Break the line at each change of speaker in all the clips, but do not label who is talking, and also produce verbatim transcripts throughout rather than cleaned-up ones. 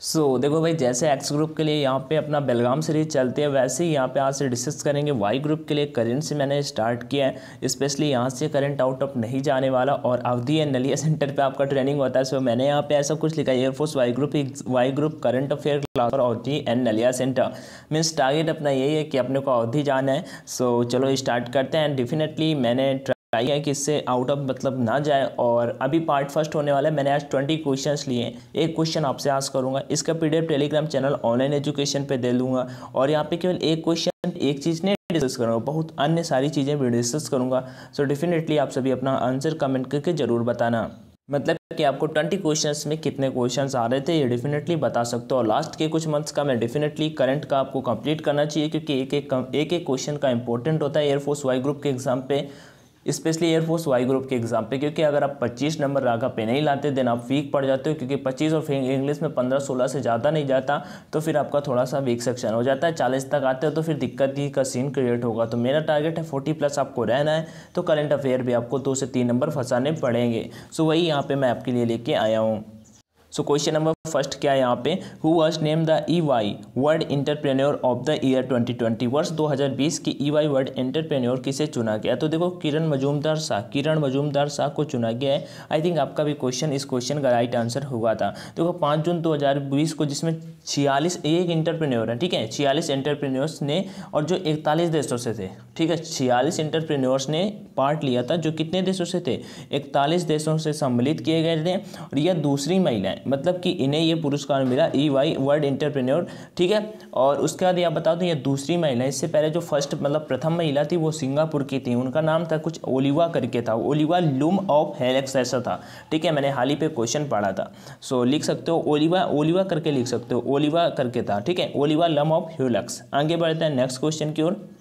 सो so, देखो भाई, जैसे एक्स ग्रुप के लिए यहाँ पे अपना बेलगाम सीरीज चलती है, वैसे ही यहाँ पे आज से डिस्कस करेंगे वाई ग्रुप के लिए। करंट से मैंने स्टार्ट किया है, स्पेशली यहाँ से करंट आउट ऑफ नहीं जाने वाला, और अवधि एंड नलिया सेंटर पे आपका ट्रेनिंग होता है। सो so, मैंने यहाँ पे ऐसा कुछ लिखा है, air force Y group Y group current affair class और अवधि and Naliya centre. Means target अपना यही है कि अपने को अवधि जाना है। सो so, चलो स्टार्ट करते हैं। डेफिनेटली मैंने ट्राई है कि इससे आउट ऑफ मतलब ना जाए, और अभी पार्ट फर्स्ट होने वाला है। मैंने आज ट्वेंटी क्वेश्चंस लिए हैं, एक क्वेश्चन आपसे आस्क करूंगा, इसका PDF telegram channel online education पे दे दूंगा, और यहाँ पे केवल एक क्वेश्चन एक चीज़ नहीं डिस्कस करूँगा, बहुत अन्य सारी चीज़ें भी डिस्कस करूँगा। सो डेफिनेटली आप सभी अपना आंसर कमेंट करके ज़रूर बताना, मतलब कि आपको ट्वेंटी क्वेश्चंस में कितने क्वेश्चंस आ रहे थे ये डेफिनेटली बता सकते हो। और लास्ट के कुछ मंथ्स का मैं डेफिनेटली करंट का आपको कंप्लीट करना चाहिए, क्योंकि एक एक एक एक क्वेश्चन का इंपॉर्टेंट होता है एयरफोर्स वाई ग्रुप के एग्जाम पे, स्पेशली एयरफोर्स वाई ग्रुप के एग्जाम पे। क्योंकि अगर आप पच्चीस नंबर रागा पे नहीं लाते देन आप वीक पड़ जाते हो, क्योंकि पच्चीस और फिर इंग्लिश में पंद्रह सोलह से ज़्यादा नहीं जाता, तो फिर आपका थोड़ा सा वीक सेक्शन हो जाता है। चालीस तक आते हो तो फिर दिक्कत ही का सीन क्रिएट होगा। तो मेरा टारगेट है फोर्टी प्लस आपको रहना है, तो करंट अफेयर भी आपको दो से तीन नंबर फंसाने पड़ेंगे। सो वही यहाँ पर मैं आपके लिए लेके आया हूँ। सो क्वेश्चन नंबर फर्स्ट क्या है यहाँ पे, who was name the E Y world entrepreneur of the year twenty twenty. वर्ष दो हज़ार बीस की ई वाई वर्ल्ड एंटरप्रेन्योर किसे चुना गया। तो देखो किरण मजूमदार शाह, किरण मजूमदार शाह को चुना गया है। आई थिंक आपका भी क्वेश्चन इस क्वेश्चन का राइट आंसर हुआ था। देखो पाँच जून दो हज़ार बीस को, जिसमें छियालीस एक इंटरप्रेन्योर है, ठीक है, छियालीस एंटरप्रेन्योर्स ने, और जो इकतालीस देशों से थे, ठीक है, छियालीस एंटरप्रेन्योर्स ने पार्ट लिया था, जो कितने देशों से थे, इकतालीस देशों से सम्मिलित किए गए थे। और यह दूसरी महिला, मतलब कि इन्हें ये पुरस्कार मिला ई वाई वर्ल्ड एंटरप्रेन्योर, ठीक है। और उसके बाद यह बता दूं ये दूसरी महिला, इससे पहले जो फर्स्ट मतलब प्रथम महिला थी वो सिंगापुर की थी, उनका नाम था कुछ ओलिवा करके था, ओलिवा लूम ऑफ हेलेक्स ऐसा था, ठीक है, मैंने हाल ही पे क्वेश्चन पढ़ा था। सो लिख सकते हो ओलिवा, ओलिवा करके लिख सकते हो, ओलिवा करके था, ठीक है, ओलिवा लम ऑफ हेलेक्स। आगे बढ़ते हैं नेक्स्ट क्वेश्चन की ओर।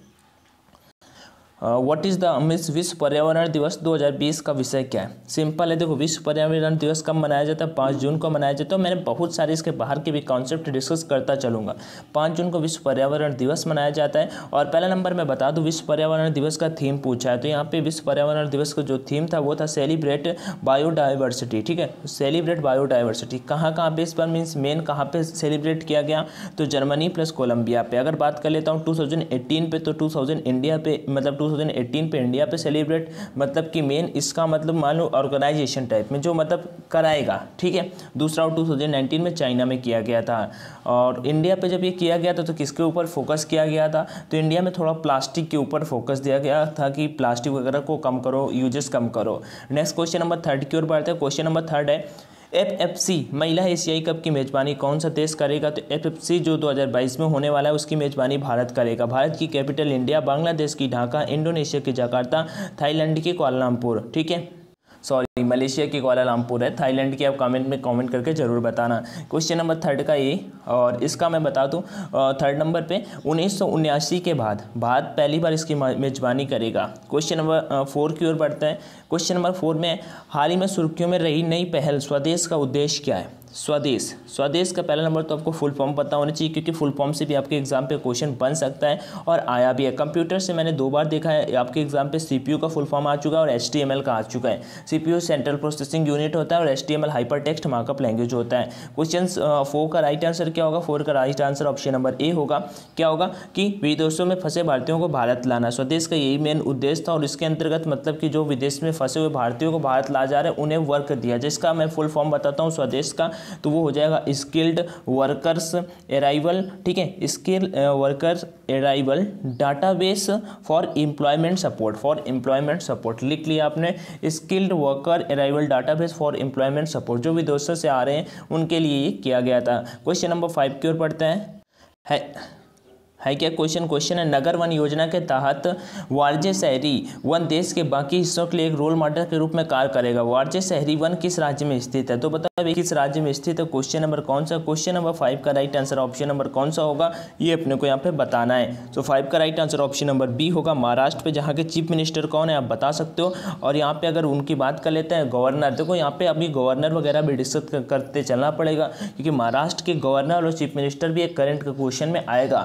व्हाट इज़ द मीन्स विश्व पर्यावरण दिवस दो हज़ार बीस का विषय क्या है। सिंपल है, देखो विश्व पर्यावरण दिवस कब मनाया जाता है, पाँच जून को मनाया जाता है। मैंने बहुत सारे इसके बाहर के भी कॉन्सेप्ट डिस्कस करता चलूँगा। पाँच जून को विश्व पर्यावरण दिवस मनाया जाता है। और पहला नंबर मैं बता दूँ, विश्व पर्यावरण दिवस का थीम पूछा है, तो यहाँ पे विश्व पर्यावरण दिवस का जो थीम था वो था सेलिब्रेट बायोडाइवर्सिटी, ठीक है, सेलिब्रेट बायोडाइवर्सिटी। कहाँ कहाँ पे इस पर मीन्स मेन कहाँ पे सेलिब्रेट किया गया, तो जर्मनी प्लस कोलंबिया पे। अगर बात कर लेता हूँ टू थाउजेंड एटीन पे, तो टू थाउजेंड इंडिया पे, मतलब टू थाउजेंड एटीन पे इंडिया पे सेलिब्रेट, मतलब कि मेन इसका मतलब मान लो ऑर्गेनाइजेशन टाइप में जो मतलब कराएगा, ठीक है। दूसरा टू थाउजेंड नाइनटीन में चाइना में किया गया था। और इंडिया पे जब ये किया गया था तो किसके ऊपर फोकस किया गया था, तो इंडिया में थोड़ा प्लास्टिक के ऊपर फोकस दिया गया था कि प्लास्टिक वगैरह को कम करो, यूजेस कम करो। नेक्स्ट क्वेश्चन नंबर थर्ड की ओर बढ़ते हैं। क्वेश्चन नंबर थर्ड है, एफ एफ सी महिला एशियाई कप की मेजबानी कौन सा देश करेगा। तो एफ एफ सी जो दो हज़ार बाईस में होने वाला है उसकी मेजबानी भारत करेगा। भारत की कैपिटल इंडिया, बांग्लादेश की ढाका, इंडोनेशिया की जकार्ता, थाईलैंड की कुआलालंपुर, ठीक है, सॉरी मलेशिया की कुआलालंपुर है, थाईलैंड की आप कमेंट में कमेंट करके जरूर बताना। क्वेश्चन नंबर थर्ड का ये, और इसका मैं बता दूं थर्ड नंबर पे उन्नीस सौ उन्यासी के बाद भारत पहली बार इसकी मेजबानी करेगा। क्वेश्चन नंबर फोर की ओर बढ़ता है। क्वेश्चन नंबर फोर में, हाल ही में सुर्खियों में रही नई पहल स्वदेश का उद्देश्य क्या है। स्वदेश, स्वदेश का पहला नंबर तो आपको फुल फॉर्म पता होना चाहिए, क्योंकि फुल फॉर्म से भी आपके एग्जाम पे क्वेश्चन बन सकता है और आया भी है। कंप्यूटर से मैंने दो बार देखा है, आपके एग्जाम पे सीपीयू का फुल फॉर्म आ चुका है और एचटीएमएल का आ चुका है। सीपीयू सेंट्रल प्रोसेसिंग यूनिट होता है और HTML hyper text markup language होता है। क्वेश्चन फोर का राइट आंसर क्या होगा, फोर का right answer option number A होगा। क्या होगा कि विदेशों में फंसे भारतीयों को भारत लाना, स्वदेश का यही मेन उद्देश्य था। और इसके अंतर्गत मतलब कि जो विदेश में फंसे हुए भारतीयों को भारत ला जा रहे हैं उन्हें वर्क दिया, जिसका मैं फुल फॉर्म बताता हूँ स्वदेश का, तो वो हो जाएगा स्किल्ड वर्कर्स अराइवल, ठीक है, skill workers arrival database for employment support, for employment support लिख लिया आपने, skilled worker arrival database for employment support, जो विदेशों से आ रहे हैं उनके लिए ये किया गया था। क्वेश्चन नंबर फाइव की ओर पढ़ते हैं। है है क्या क्वेश्चन क्वेश्चन है, नगर वन योजना के तहत वाणिज्य शहरी वन देश के बाकी हिस्सों के लिए एक रोल मॉडल के रूप में कार्य करेगा। वाणिज्य शहरी वन किस राज्य में स्थित है, तो बताओ किस राज्य में स्थित है। क्वेश्चन नंबर कौन सा, क्वेश्चन नंबर फाइव का राइट आंसर ऑप्शन नंबर कौन सा होगा, ये अपने को यहाँ पे बताना है। तो फाइव का right answer option number B होगा, महाराष्ट्र पे, जहाँ के चीफ मिनिस्टर कौन है आप बता सकते हो। और यहाँ पे अगर उनकी बात कर लेते हैं गवर्नर, देखो यहाँ पे अभी गवर्नर वगैरह भी डिस्कस करते चलना पड़ेगा, क्योंकि महाराष्ट्र के गवर्नर और चीफ मिनिस्टर भी एक करंट के क्वेश्चन में आएगा, ठीक है।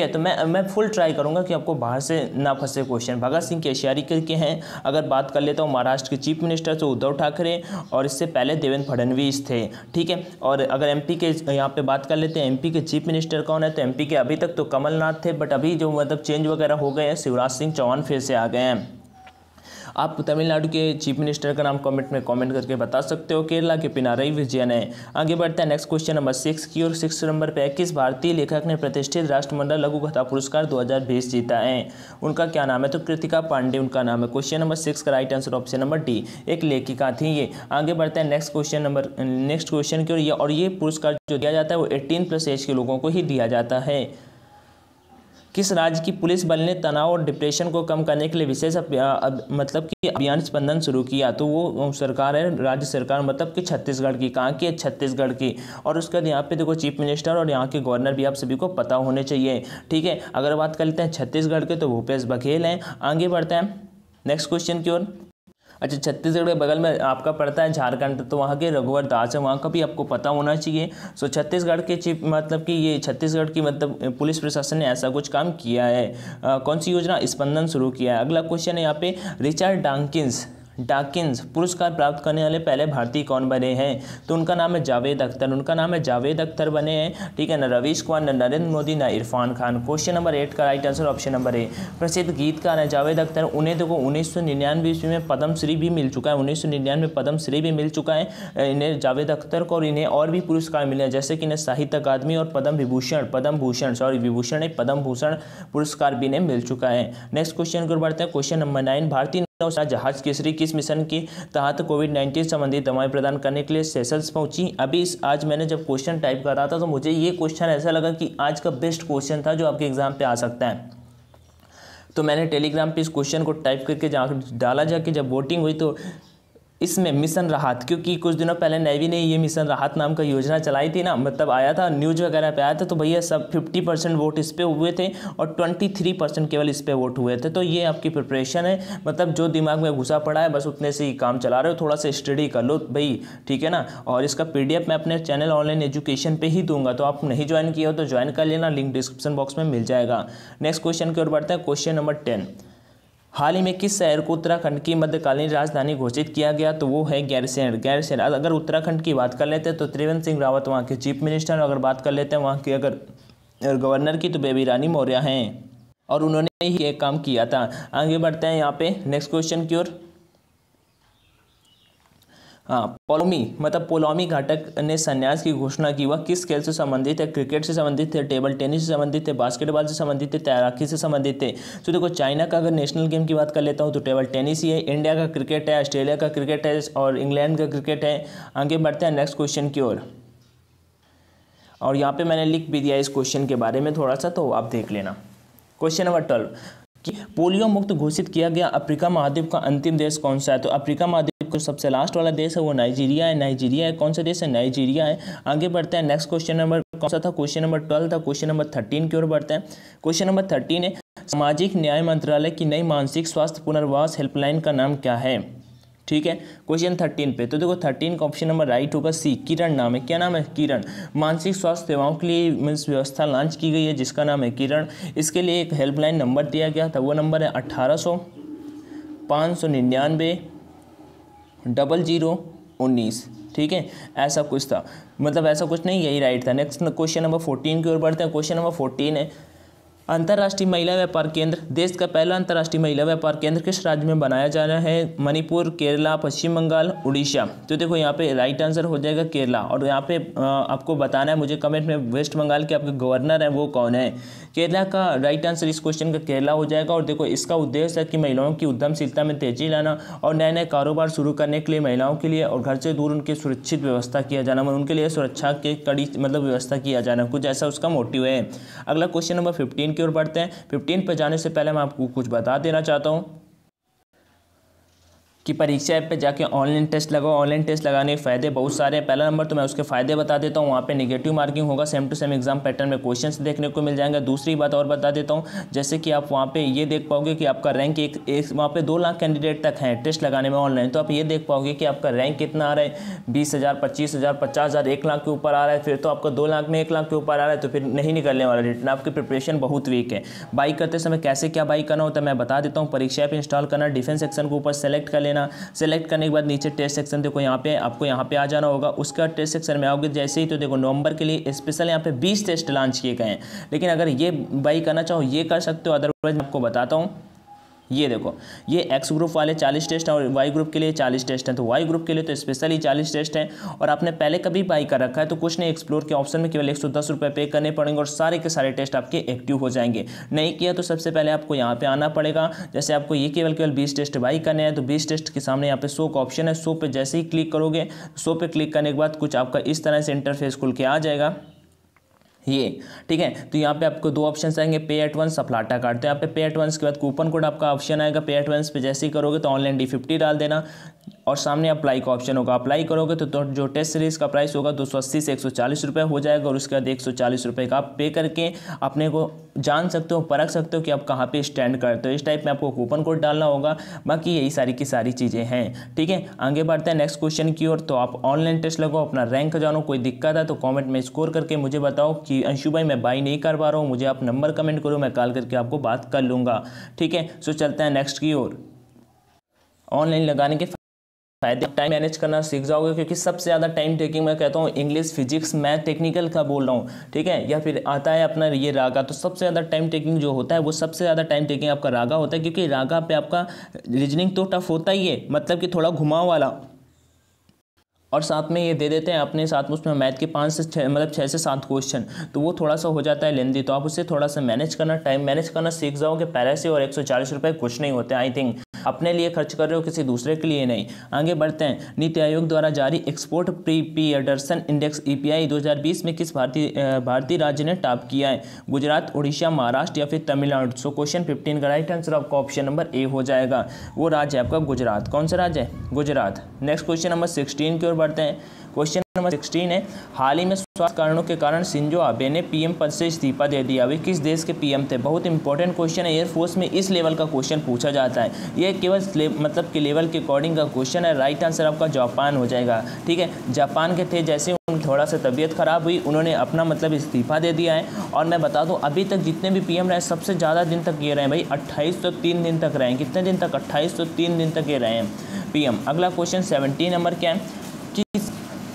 है। तो मैं मैं फुल ट्राई करूँगा कि आपको बाहर से ना फंसे क्वेश्चन। भगत सिंह केशरी के हैं, अगर बात कर लेता हूँ महाराष्ट्र के चीफ मिनिस्टर तो उद्धव ठाकरे, और इससे पहले देवेंद्र फडणवीस थे, ठीक है। और अगर एमपी के यहाँ पे बात कर लेते हैं, एमपी के चीफ मिनिस्टर कौन है, तो एमपी के अभी तक तो कमलनाथ थे, बट अभी जो मतलब चेंज वगैरह हो गए हैं, शिवराज सिंह चौहान फिर से आ गए हैं। आप तमिलनाडु के चीफ मिनिस्टर का नाम कमेंट में कमेंट करके बता सकते हो। केरला के पिनाराई विजयन है। आगे बढ़ते हैं नेक्स्ट क्वेश्चन नंबर सिक्स की और सिक्स नंबर पे किस भारतीय लेखक ने प्रतिष्ठित राष्ट्रमंडल लघु कथा पुरस्कार दो हज़ार बीस जीता है? उनका क्या नाम है? तो कृतिका पांडे उनका नाम है। क्वेश्चन नंबर सिक्स का right answer option number D, एक लेखिका थी ये। आगे बढ़ते हैं next question number next question की ओर, और ये पुरस्कार जो दिया जाता है वो एटीन प्लस एज के लोगों को ही दिया जाता है। किस राज्य की पुलिस बल ने तनाव और डिप्रेशन को कम करने के लिए विशेष मतलब कि अभियान स्पंदन शुरू किया? तो वो सरकार है, राज्य सरकार, मतलब कि छत्तीसगढ़ की। कहाँ की है? छत्तीसगढ़ की। और उसके बाद यहाँ पे देखो चीफ मिनिस्टर और यहाँ के गवर्नर भी आप सभी को पता होने चाहिए, ठीक है। अगर बात कर लेते हैं छत्तीसगढ़ के तो भूपेश बघेल हैं। आगे बढ़ते हैं नेक्स्ट क्वेश्चन की ओर। अच्छा, छत्तीसगढ़ के बगल में आपका पड़ता है झारखंड, तो वहाँ के रघुवर दास है, वहाँ का भी आपको पता होना चाहिए। सो छत्तीसगढ़ के चीफ मतलब कि ये छत्तीसगढ़ की मतलब पुलिस प्रशासन ने ऐसा कुछ काम किया है। आ, कौन सी योजना? स्पंदन शुरू किया है। अगला क्वेश्चन है यहाँ पे, रिचर्ड डाकिंस डाकिंस पुरस्कार प्राप्त करने वाले पहले भारतीय कौन बने हैं? तो उनका नाम है जावेद अख्तर, उनका नाम है जावेद अख्तर बने हैं, ठीक है। न रवीश कुमार, न नरेंद्र मोदी, न Irfan Khan. Question number eight का right answer option number A, प्रसिद्ध गीतकार है जावेद अख्तर। उन्हें देखो उन्नीस सौ निन्यानवे ईस्वी में पद्मश्री भी मिल चुका है, उन्नीस सौ निन्यानवे पद्मश्री भी मिल चुका है इन्हें, जावेद अख्तर को। और इन्हें और भी पुरस्कार मिले हैं, जैसे कि इन्हें साहित्य अकादमी और पद्म विभूषण पद्म भूषण सॉरी विभूषण नहीं पद्म भूषण पुरस्कार भी इन्हें मिल चुका है। नेक्स्ट क्वेश्चन को बढ़ते हैं। क्वेश्चन नंबर नाइन, भारतीय जहाज केसरी किस मिशन के तहत कोविड नाइन्टीन संबंधी दवाएं प्रदान करने के लिए सेशल्स पहुंची? अभी इस आज मैंने जब क्वेश्चन टाइप कर रहा था तो मुझे ये क्वेश्चन ऐसा लगा कि आज का बेस्ट क्वेश्चन था जो आपके एग्जाम पे आ सकता है। तो मैंने टेलीग्राम पे इस क्वेश्चन को टाइप करके जा डाला, जाके जब वोटिंग हुई तो इसमें मिशन राहत, क्योंकि कुछ दिनों पहले नेवी ने ये मिशन राहत नाम का योजना चलाई थी ना, मतलब आया था न्यूज़ वगैरह पे आया था, तो भैया सब पचास परसेंट वोट इस पे हुए थे और तेईस परसेंट केवल इस पे वोट हुए थे। तो ये आपकी प्रिपरेशन है, मतलब जो दिमाग में घुसा पड़ा है बस उतने से ही काम चला रहे हो, थोड़ा सा स्टडी कर लो भाई, ठीक है ना। और इसका पीडीएफ मैं अपने चैनल ऑनलाइन एजुकेशन पे ही दूंगा, तो आप नहीं ज्वाइन किया हो तो ज्वाइन कर लेना, लिंक डिस्क्रिप्शन बॉक्स में मिल जाएगा। नेक्स्ट क्वेश्चन की ओर बढ़ते हैं। क्वेश्चन नंबर टेन, हाल ही में किस शहर को उत्तराखंड की मध्यकालीन राजधानी घोषित किया गया? तो वो है गैरसैंण। गैरसैंण अगर उत्तराखंड की बात कर लेते हैं तो त्रिवेंद्र सिंह रावत वहाँ के चीफ मिनिस्टर, अगर बात कर लेते हैं वहाँ के अगर गवर्नर की तो बेबी रानी मौर्य हैं, और उन्होंने ही एक काम किया था। आगे बढ़ते हैं यहाँ पे नेक्स्ट क्वेश्चन की ओर। हाँ, पोलोमी मतलब पोलोमी घाटक ने संन्यास की घोषणा की, वह किस खेल से संबंधित है? क्रिकेट से संबंधित है, टेबल टेनिस से संबंधित है, बास्केटबॉल से संबंधित है, तैराकी से संबंधित है? तो देखो चाइना का अगर नेशनल गेम की बात कर लेता हूँ तो टेबल टेनिस ही है, इंडिया का क्रिकेट है, ऑस्ट्रेलिया का क्रिकेट है और इंग्लैंड का क्रिकेट है। आगे बढ़ते हैं नेक्स्ट क्वेश्चन की ओर, और यहाँ पे मैंने लिख भी दिया इस क्वेश्चन के बारे में थोड़ा सा, तो आप देख लेना। क्वेश्चन नंबर ट्वेल्व, कि पोलियो मुक्त घोषित किया गया अफ्रीका महाद्वीप का अंतिम देश कौन सा है? तो अफ्रीका महाद्वीप का सबसे लास्ट वाला देश है वो नाइजीरिया है। नाइजीरिया है, कौन सा देश है? नाइजीरिया है। आगे बढ़ते हैं नेक्स्ट क्वेश्चन नंबर कौन सा था? क्वेश्चन नंबर ट्वेल्व था। क्वेश्चन नंबर थर्टीन की ओर बढ़ते हैं। क्वेश्चन नंबर थर्टीन है, सामाजिक न्याय मंत्रालय की नई मानसिक स्वास्थ्य पुनर्वास हेल्पलाइन का नाम क्या है? ठीक है, क्वेश्चन थर्टीन पे तो देखो थर्टीन का ऑप्शन नंबर राइट होगा सी, किरण नाम है। क्या नाम है? किरण। मानसिक स्वास्थ्य सेवाओं के लिए मीन्स व्यवस्था लॉन्च की गई है जिसका नाम है किरण। इसके लिए एक हेल्पलाइन नंबर दिया गया था, वो नंबर है अट्ठारह सौ पाँच सौ निन्यानवे डबल जीरो उन्नीस। ठीक है, ऐसा कुछ था, मतलब ऐसा कुछ नहीं, यही राइट था। नेक्स्ट क्वेश्चन नंबर फोर्टीन की ओर बढ़ते हैं। क्वेश्चन नंबर फोर्टीन है, अंतर्राष्ट्रीय महिला व्यापार केंद्र, देश का पहला अंतर्राष्ट्रीय महिला व्यापार केंद्र किस राज्य में बनाया जा रहा है? मणिपुर, केरला, पश्चिम बंगाल, उड़ीसा। तो देखो यहाँ पे राइट आंसर हो जाएगा केरला। और यहाँ पे आपको बताना है मुझे कमेंट में, वेस्ट बंगाल के आपके गवर्नर हैं वो कौन है? केरला का राइट आंसर इस क्वेश्चन का केरला हो जाएगा। और देखो इसका उद्देश्य है कि महिलाओं की उद्यमशीलता में तेजी लाना और नए नए कारोबार शुरू करने के लिए महिलाओं के लिए और घर से दूर उनकी सुरक्षित व्यवस्था किया जाना, मतलब उनके लिए सुरक्षा के कड़ी मतलब व्यवस्था किया जाना, कुछ ऐसा उसका मोटिव है। अगला क्वेश्चन नंबर फिफ्टीन की ओर बढ़ते हैं। फिफ्टीन पर जाने से पहले मैं आपको कुछ बता देना चाहता हूँ। कि परीक्षा ऐप पे जाके ऑनलाइन टेस्ट लगाओ। ऑनलाइन टेस्ट लगाने के फ़ायदे बहुत सारे हैं। पहला नंबर तो मैं उसके फ़ायदे बता देता हूँ, वहाँ पे नेगेटिव मार्किंग होगा, same to same exam pattern में क्वेश्चंस देखने को मिल जाएंगे। दूसरी बात और बता देता हूँ, जैसे कि आप वहाँ पे ये देख पाओगे कि आपका रैंक एक, एक वहाँ पे दो लाख कैंडिडेट तक हैं टेस्ट लगाने में ऑनलाइन, तो आप ये देख पाओगे कि आपका रैंक कितना आ रहा है, बीस हज़ार पच्चीस हज़ार पचास हज़ार एक लाख के ऊपर आ रहा है, फिर तो आपका दो लाख में एक लाख के ऊपर आ रहा है, तो फिर नहीं निकलने वाला रिटर्न। आपकी प्रिपरेशन बहुत वीक है। बाई करते समय कैसे क्या बाई करना होता है मैं बता देता हूँ। परीक्षा ऐप इंस्टॉल करना, डिफेंस सेक्शन को ऊपर सेलेक्ट कर लेना, सेलेक्ट करने के बाद नीचे टेस्ट सेक्शन देखो, यहाँ पे आपको यहाँ पे आ जाना होगा। उसका टेस्ट सेक्शन में आओगे जैसे ही तो देखो नवंबर के लिए स्पेशल यहाँ पे बीस टेस्ट लॉन्च किए गए हैं। लेकिन अगर ये बाई करना चाहो ये कर सकते हो, अदरवाइज मैं आपको बताता हूँ। ये देखो, ये एक्स ग्रुप वाले चालीस टेस्ट हैं और वाई ग्रुप के लिए चालीस टेस्ट हैं। तो वाई ग्रुप के लिए तो स्पेशली चालीस टेस्ट हैं और आपने पहले कभी बाई कर रखा है तो कुछ नहीं, एक्सप्लोर के ऑप्शन में केवल एक सौ दस रुपये पे करने पड़ेंगे और सारे के सारे टेस्ट आपके एक्टिव हो जाएंगे। नहीं किया तो सबसे पहले आपको यहाँ पे आना पड़ेगा। जैसे आपको ये केवल केवल बीस टेस्ट बाई करने हैं तो बीस टेस्ट के सामने यहाँ पे सौ का ऑप्शन है। सौ पे जैसे ही क्लिक करोगे, सौ पे क्लिक करने के बाद कुछ आपका इस तरह से इंटरफेस खुल के आ जाएगा ये, ठीक है। तो यहाँ पे आपको दो ऑप्शन आएंगे, पे एट वंस, सप्लाटा कार्ड। तो यहाँ पे पे एट वंस के बाद कूपन कोड आपका ऑप्शन आएगा। पे एट वंस पे जैसे ही करोगे तो ऑनलाइन डी फिफ्टी डाल देना और सामने अप्लाई का ऑप्शन होगा। अप्लाई करोगे तो, तो जो टेस्ट सीरीज का प्राइस होगा दो सौ अस्सी से एक सौ चालीस रुपये हो जाएगा और उसके बाद एक सौ चालीस रुपये का आप पे करके अपने को जान सकते हो, परख सकते हो कि आप कहाँ पे स्टैंड करते हो। इस टाइप में आपको कूपन कोड डालना होगा। बाकी यही सारी की सारी चीज़ें हैं, ठीक है। आगे बढ़ते हैं नेक्स्ट क्वेश्चन की ओर। तो आप ऑनलाइन टेस्ट लगाओ, अपना रैंक जानो। कोई दिक्कत है तो कॉमेंट में स्कोर करके मुझे बताओ कि अंशु भाई मैं बाई नहीं कर पा रहा हूँ, मुझे आप नंबर कमेंट करो, मैं कॉल करके आपको बात कर लूँगा, ठीक है। सो चलते हैं नेक्स्ट की ओर। ऑनलाइन लगाने के फायदे, टाइम मैनेज करना सीख जाओगे, क्योंकि सबसे ज़्यादा टाइम टेकिंग मैं कहता हूँ इंग्लिश, फिजिक्स, मैथ, टेक्निकल का बोल रहा हूँ, ठीक है। या फिर आता है अपना ये रागा, तो सबसे ज़्यादा टाइम टेकिंग जो होता है वो सबसे ज़्यादा टाइम टेकिंग आपका रागा होता है, क्योंकि रागा पे आपका रीजनिंग तो टफ होता ही है, मतलब कि थोड़ा घुमाव वाला, और साथ में ये दे देते हैं अपने साथ में उसमें मैथ के पाँच से छः मतलब छः से सात क्वेश्चन, तो वो थोड़ा सा हो जाता है लेंदी। तो आप उसे थोड़ा सा मैनेज करना, टाइम मैनेज करना सीख जाओगे पहले से। और एक सौ चालीस रुपये कुछ नहीं होते, आई थिंक अपने लिए खर्च कर रहे हो, किसी दूसरे के लिए नहीं। आगे बढ़ते हैं। नीति आयोग द्वारा जारी export preparedness index E P I दो हज़ार बीस में किस भारतीय भारतीय राज्य ने टॉप किया है? गुजरात, उड़ीसा, महाराष्ट्र या फिर तमिलनाडु? सो क्वेश्चन फिफ्टीन का राइट आंसर आपका ऑप्शन नंबर ए हो जाएगा। वो राज्य है आपका गुजरात। कौन सा राज्य है? Gujarat. Next question number sixteen की ओर बढ़ते हैं। क्वेश्चन नंबर सिक्सटीन है, हाल ही में स्वास्थ्य कारणों के कारण शिंजो आबे ने पीएम पद से इस्तीफा दे दिया। वे किस देश के पीएम थे? बहुत इंपॉर्टेंट क्वेश्चन है, एयरफोर्स में इस लेवल का क्वेश्चन पूछा जाता है। ये केवल मतलब कि लेवल के अकॉर्डिंग का क्वेश्चन है। राइट आंसर आपका जापान हो जाएगा, ठीक है। जापान के थे, जैसे उन थोड़ा सा तबीयत खराब हुई, उन्होंने अपना मतलब इस्तीफा दे दिया है। और मैं बता दूं अभी तक जितने भी पीएम रहे सबसे ज़्यादा दिन तक ये रहे भाई, अट्ठाईस सौ तीन दिन तक रहे हैं। कितने दिन तक? अट्ठाईस सौ तीन दिन तक ये रहे हैं पीएम। अगला क्वेश्चन सेवनटीन नंबर क्या है? किस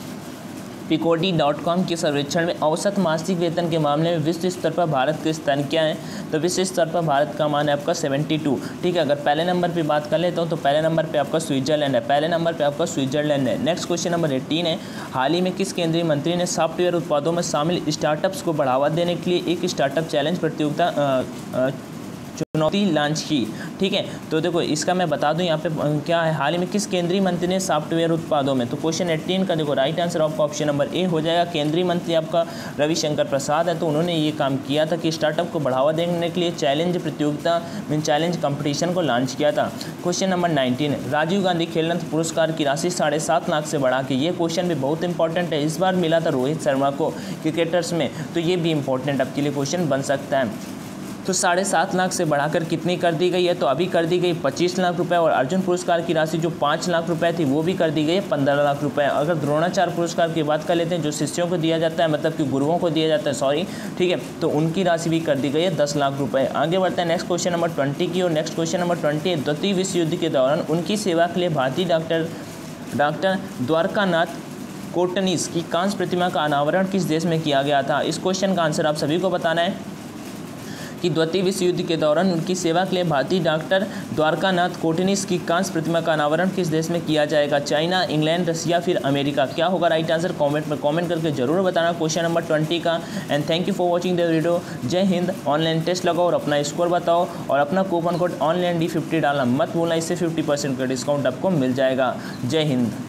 पिकोडी डॉट कॉम के सर्वेक्षण में औसत मासिक वेतन के मामले में विश्व स्तर पर भारत के स्थान क्या है? तो विश्व स्तर पर भारत का मान है आपका बहत्तर, ठीक है। अगर पहले नंबर पे बात कर लेता हूँ तो पहले नंबर पे आपका स्विट्जरलैंड है, पहले नंबर पे आपका स्विट्जरलैंड है। नेक्स्ट क्वेश्चन नंबर एटीन है, हाल ही में किस केंद्रीय मंत्री ने सॉफ्टवेयर उत्पादों में शामिल स्टार्टअप्स को बढ़ावा देने के लिए एक स्टार्टअप चैलेंज प्रतियोगिता चुनौती लॉन्च की? ठीक है, तो देखो इसका मैं बता दूं यहाँ पे क्या है, हाल ही में किस केंद्रीय मंत्री ने सॉफ्टवेयर उत्पादों में? तो क्वेश्चन अठारह का देखो राइट आंसर आपका ऑप्शन नंबर ए हो जाएगा। केंद्रीय मंत्री आपका रविशंकर प्रसाद है, तो उन्होंने ये काम किया था कि स्टार्टअप को बढ़ावा देने के लिए चैलेंज प्रतियोगिता मीन चैलेंज कंपटीशन को लॉन्च किया था। Question number nineteen, Rajiv Gandhi Khel Ratna पुरस्कार की राशि साढ़े सात लाख से बढ़ा के, ये क्वेश्चन भी बहुत इंपॉर्टेंट है। इस बार मिला था रोहित शर्मा को क्रिकेटर्स में, तो ये भी इंपॉर्टेंट आपके लिए क्वेश्चन बन सकता है। तो साढ़े सात लाख से बढ़ाकर कितनी कर दी गई है? तो अभी कर दी गई पच्चीस लाख रुपए, और अर्जुन पुरस्कार की राशि जो पाँच लाख रुपए थी वो भी कर दी गई है पंद्रह लाख रुपए। अगर द्रोणाचार्य पुरस्कार की बात कर लेते हैं, जो शिष्यों को दिया जाता है, मतलब कि गुरुओं को दिया जाता है, सॉरी, ठीक है, तो उनकी राशि भी कर दी गई है दस लाख रुपए। आगे बढ़ते हैं नेक्स्ट क्वेश्चन नंबर ट्वेंटी की, और नेक्स्ट क्वेश्चन नंबर ट्वेंटी द्वितीय विश्व युद्ध के दौरान उनकी सेवा के लिए भारतीय डॉक्टर डॉक्टर द्वारकानाथ कोटनीस की कांस्य प्रतिमा का अनावरण किस देश में किया गया था? इस क्वेश्चन का आंसर आप सभी को बताना है कि द्वितीय विश्व युद्ध के दौरान उनकी सेवा के लिए भारतीय डॉक्टर द्वारकानाथ कोटनीस की कांस्य प्रतिमा का अनावरण किस देश में किया जाएगा? चाइना, इंग्लैंड, रसिया, फिर अमेरिका? क्या होगा राइट आंसर? कमेंट में कमेंट करके जरूर बताना क्वेश्चन नंबर ट्वेंटी का। And thank you for watching the video. जय हिंद। ऑनलाइन टेस्ट लगाओ और अपना स्कोर बताओ, और अपना coupon code online D fifty डालना मत भूलना, इससे फिफ्टी परसेंट का डिस्काउंट आपको मिल जाएगा। जय हिंद।